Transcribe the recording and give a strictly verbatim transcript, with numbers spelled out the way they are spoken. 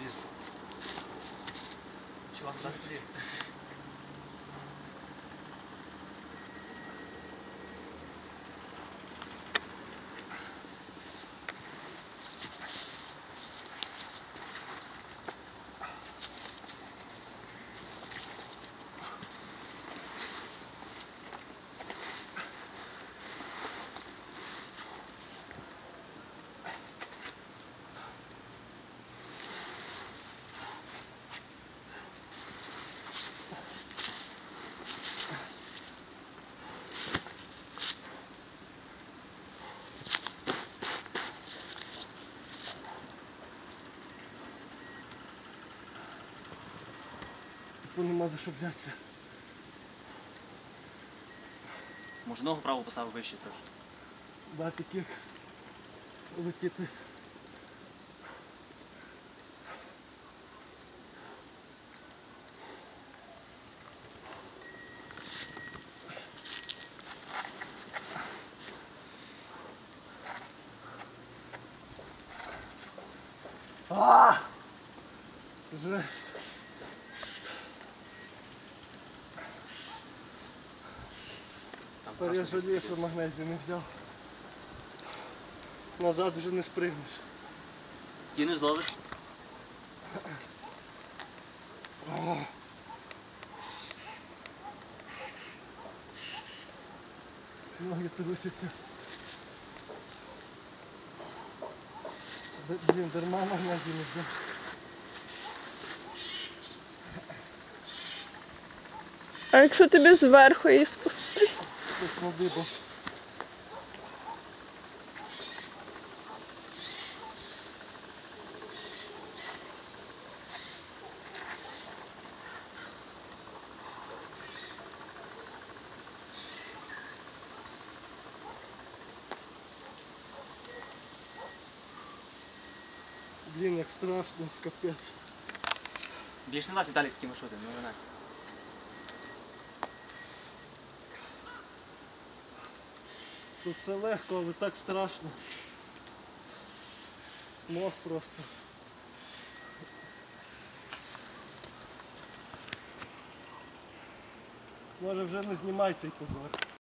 поліз. Чувак, куди ти поліз? Нема за що взятися. Може ногу праву поставив вище трохи? Дати кік. Летіти. А! Жесть. Тепер я жалію, що магнезію не взяв. Назад вже не спригнеш. Ті не зловиш? Ноги трусяться. Блін, дарма магнезію не взяв. А якщо тобі зверху її спустити? Хтось надибав. Блін, як страшно, капець. Більш не нас Віталій такі маршрути, ну вона. Тут все легко, але так страшно. Мох просто. Може вже не знімай цей позор.